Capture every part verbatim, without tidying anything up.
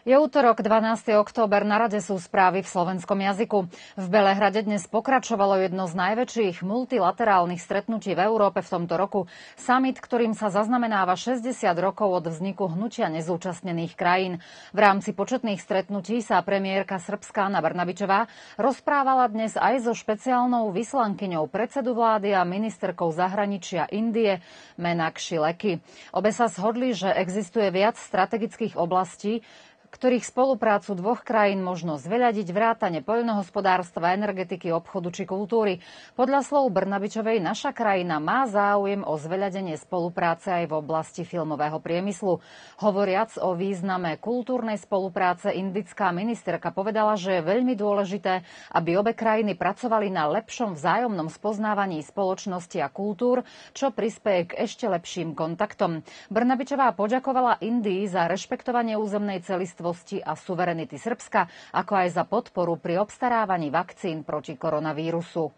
Je útorok, dvanásteho október, na rade sú správy v slovenskom jazyku. V Belehrade dnes pokračovalo jedno z najväčších multilaterálnych stretnutí v Európe v tomto roku. Summit, ktorým sa zaznamenáva šesťdesiat rokov od vzniku hnutia nezúčastnených krajín. V rámci početných stretnutí sa premiérka Srbska Ana Brnabićová rozprávala dnes aj so špeciálnou vyslankyňou predsedu vlády a ministerkou zahraničia Indie Meenakshi Lekhi. Obe sa zhodli, že existuje viac strategických oblastí, ktorých spoluprácu dvoch krajín možno zveľadiť vrátane poľnohospodárstva, energetiky, obchodu či kultúry. Podľa slov Brnabićovej naša krajina má záujem o zveľadenie spolupráce aj v oblasti filmového priemyslu. Hovoriac o význame kultúrnej spolupráce, indická ministerka povedala, že je veľmi dôležité, aby obe krajiny pracovali na lepšom vzájomnom spoznávaní spoločnosti a kultúr, čo prispeje k ešte lepším kontaktom. Brnabićová poďakovala Indii za rešpektovanie územnej celistvosti a suverenity Srbska, ako aj za podporu pri obstarávaní vakcín proti koronavírusu.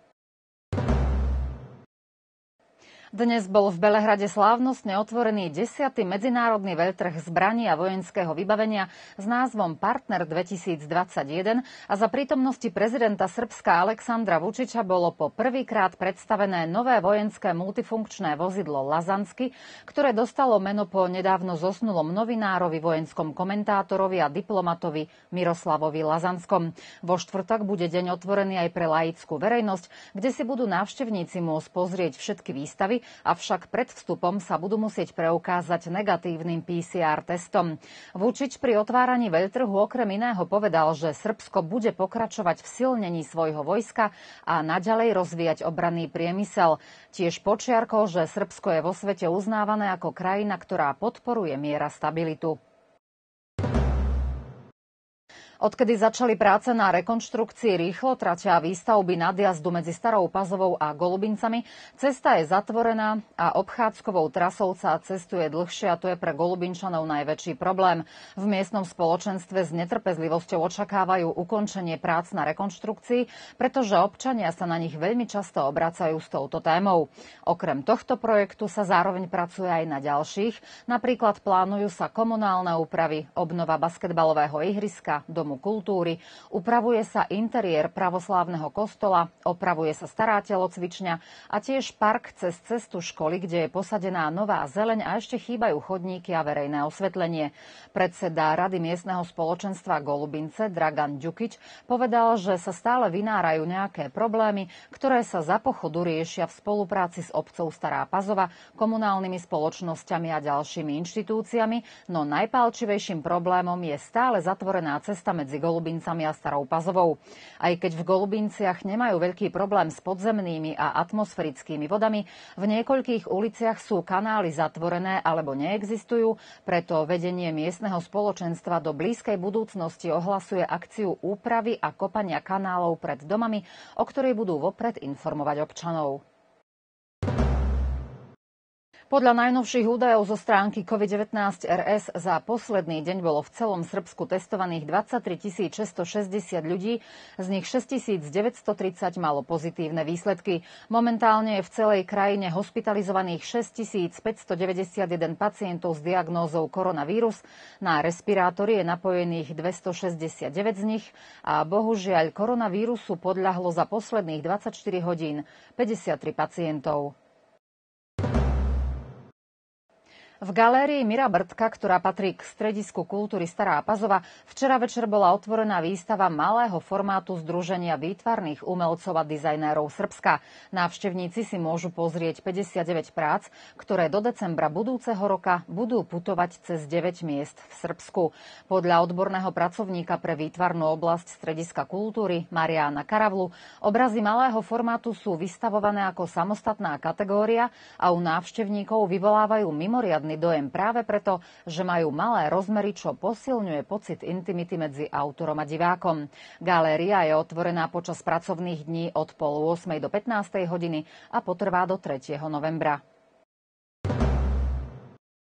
Dnes bol v Belehrade slávnostne otvorený desiaty medzinárodný veľtrh zbraní a vojenského vybavenia s názvom Partner dvetisícdvadsaťjeden a za prítomnosti prezidenta Srbska Aleksandra Vučića bolo po prvýkrát predstavené nové vojenské multifunkčné vozidlo Lazansky, ktoré dostalo meno po nedávno zosnulom novinárovi, vojenskom komentátorovi a diplomatovi Miroslavovi Lazanskom. Vo štvrtok bude deň otvorený aj pre laickú verejnosť, kde si budú návštevníci môcť pozrieť všetky výstavy, avšak pred vstupom sa budú musieť preukázať negatívnym pé cé er testom. Vučić pri otváraní veľtrhu okrem iného povedal, že Srbsko bude pokračovať v silnení svojho vojska a naďalej rozvíjať obranný priemysel. Tiež podčiarkol, že Srbsko je vo svete uznávané ako krajina, ktorá podporuje mier a stabilitu. Odkedy začali práce na rekonštrukcii rýchlotrate a výstavby nadjazdu medzi Starou Pazovou a Golubincami, cesta je zatvorená a obchádzkovou trasou sa cestuje dlhšie a to je pre Golubinčanov najväčší problém. V miestnom spoločenstve s netrpezlivosťou očakávajú ukončenie prác na rekonštrukcii, pretože občania sa na nich veľmi často obracajú s touto témou. Okrem tohto projektu sa zároveň pracuje aj na ďalších. Napríklad plánujú sa komunálne úpravy, obnova basketbalového ihriska, domu kultúry, upravuje sa interiér pravoslávneho kostola, opravuje sa stará telocvičňa a tiež park cez cestu školy, kde je posadená nová zeleň a ešte chýbajú chodníky a verejné osvetlenie. Predseda Rady miestneho spoločenstva Golubince Dragan Đukić povedal, že sa stále vynárajú nejaké problémy, ktoré sa za pochodu riešia v spolupráci s obcou Stará Pazova, komunálnymi spoločnosťami a ďalšími inštitúciami, no najpálčivejším problémom je stále zatvorená cesta medzi Golubincami a Starou Pazovou. Aj keď v Golubinciach nemajú veľký problém s podzemnými a atmosférickými vodami, v niekoľkých uliciach sú kanály zatvorené alebo neexistujú, preto vedenie miestneho spoločenstva do blízkej budúcnosti ohlasuje akciu úpravy a kopania kanálov pred domami, o ktorej budú vopred informovať občanov. Podľa najnovších údajov zo stránky COVID devätnásť er es za posledný deň bolo v celom Srbsku testovaných dvadsaťtri tisíc šesťstošesťdesiat ľudí, z nich šesť tisíc deväťstotridsať malo pozitívne výsledky. Momentálne je v celej krajine hospitalizovaných šesť tisíc päťstodeväťdesiatjeden pacientov s diagnózou koronavírus, na respirátory je napojených dvestošesťdesiatdeväť z nich a bohužiaľ koronavírusu podľahlo za posledných dvadsaťštyri hodín päťdesiattri pacientov. V galérii Mira Brdka, ktorá patrí k stredisku kultúry Stará Pazova, včera večer bola otvorená výstava malého formátu Združenia výtvarných umelcov a dizajnérov Srbska. Návštevníci si môžu pozrieť päťdesiatdeväť prác, ktoré do decembra budúceho roka budú putovať cez deväť miest v Srbsku. Podľa odborného pracovníka pre výtvarnú oblasť strediska kultúry Mariána Karavlu obrazy malého formátu sú vystavované ako samostatná kategória a u návštevníkov vyvolávajú mimoriadny dojem práve preto, že majú malé rozmery, čo posilňuje pocit intimity medzi autorom a divákom. Galéria je otvorená počas pracovných dní od pol ôsmej do pätnástej hodiny a potrvá do tretieho novembra.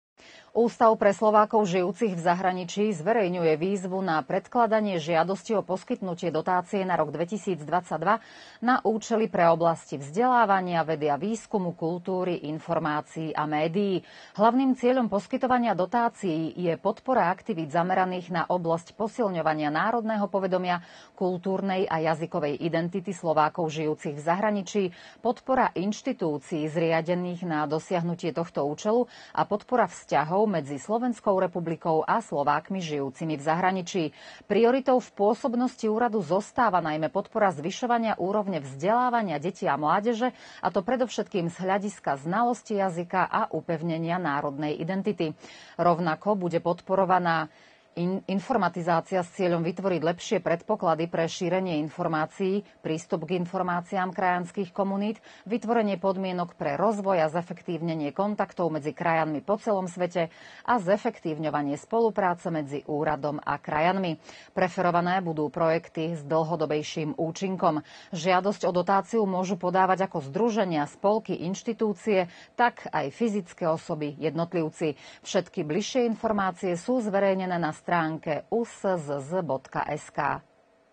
Ústav pre Slovákov žijúcich v zahraničí zverejňuje výzvu na predkladanie žiadosti o poskytnutie dotácie na rok dvetisícdvadsaťdva na účely pre oblasti vzdelávania, vedy a výskumu, kultúry, informácií a médií. Hlavným cieľom poskytovania dotácií je podpora aktivít zameraných na oblasť posilňovania národného povedomia, kultúrnej a jazykovej identity Slovákov žijúcich v zahraničí, podpora inštitúcií zriadených na dosiahnutie tohto účelu a podpora vzťahov medzi Slovenskou republikou a Slovákmi žijúcimi v zahraničí. Prioritou v pôsobnosti úradu zostáva najmä podpora zvyšovania úrovne vzdelávania detí a mládeže, a to predovšetkým z hľadiska znalosti jazyka a upevnenia národnej identity. Rovnako bude podporovaná In, informatizácia s cieľom vytvoriť lepšie predpoklady pre šírenie informácií, prístup k informáciám krajanských komunít, vytvorenie podmienok pre rozvoj a zefektívnenie kontaktov medzi krajanmi po celom svete a zefektívňovanie spolupráce medzi úradom a krajanmi. Preferované budú projekty s dlhodobejším účinkom. Žiadosť o dotáciu môžu podávať ako združenia, spolky, inštitúcie, tak aj fyzické osoby, jednotlivci. Všetky bližšie informácie sú zverejnené na stránke u s z z bodka es ká.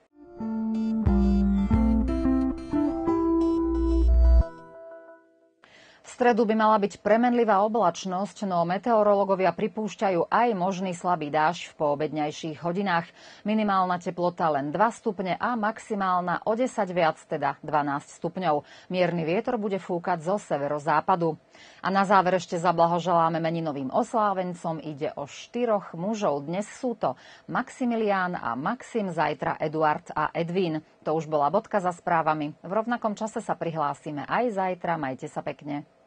V stredu by mala byť premenlivá oblačnosť, no meteorológovia pripúšťajú aj možný slabý dážď v poobedňajších hodinách. Minimálna teplota len dva stupne a maximálna o desať viac, teda dvanásť stupňov. Mierny vietor bude fúkať zo severozápadu. A na záver ešte zablahoželáme meninovým oslávencom. Ide o štyroch mužov. Dnes sú to Maximilián a Maxim, zajtra Eduard a Edvín. To už bola bodka za správami. V rovnakom čase sa prihlásime aj zajtra. Majte sa pekne.